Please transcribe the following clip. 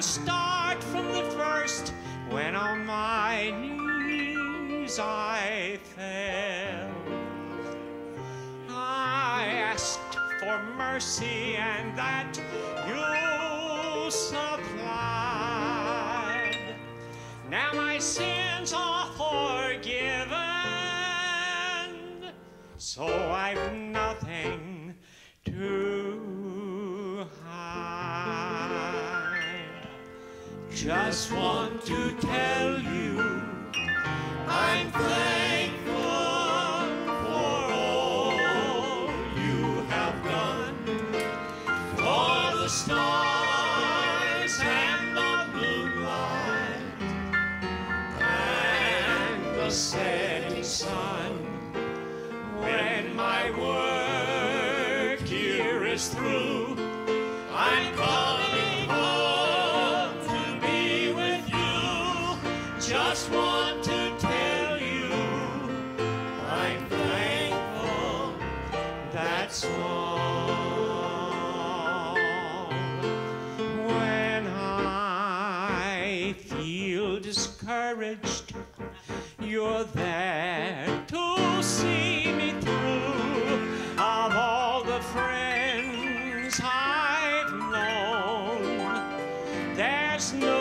start from the first, when on my knees I fell. I asked for mercy, and that you supplied. Now my sins are forgiven, so I've nothing to hide. Just want to tell you I'm thankful for all you have done, for the stars and the moonlight and the setting sun. When my work here is through, I'm coming home to be with you. Just want to tell you I'm thankful, that's all. When I feel discouraged, you're there to see me through. Of all the friends I've known, there's no